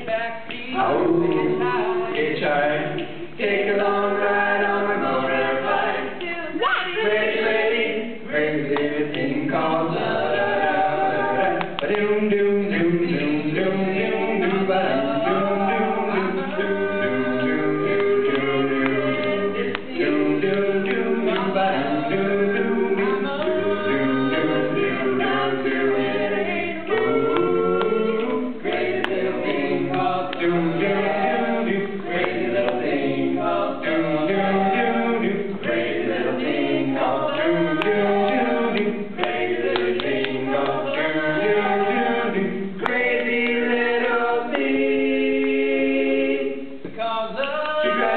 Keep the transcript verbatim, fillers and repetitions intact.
Oh, hitchhike, take a long ride on a motorbike. Crazy lady, crazy little thing called love. Ba-doom, doom, doom, doom, doom, doom, doom, ba-doom, doom, doom, doom, doom, doom, doom, doom, doom, doom, ba-doom, doom, doom, doom, doom, doom, doom, crazy little thing called doom, doom. She